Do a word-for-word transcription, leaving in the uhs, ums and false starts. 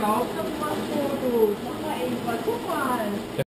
glaube, das machst du. Mach mal irgendwas. Guck mal.